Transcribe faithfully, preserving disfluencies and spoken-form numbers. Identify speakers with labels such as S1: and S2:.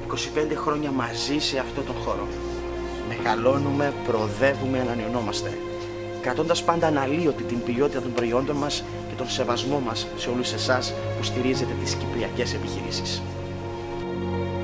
S1: είκοσι πέντε χρόνια μαζί σε αυτόν τον χώρο. Μεγαλώνουμε, προοδεύουμε, ανανεωνόμαστε, κρατώντας πάντα αναλύωτη την ποιότητα των προϊόντων μας και τον σεβασμό μας σε όλους εσάς που στηρίζετε τις κυπριακές επιχειρήσεις.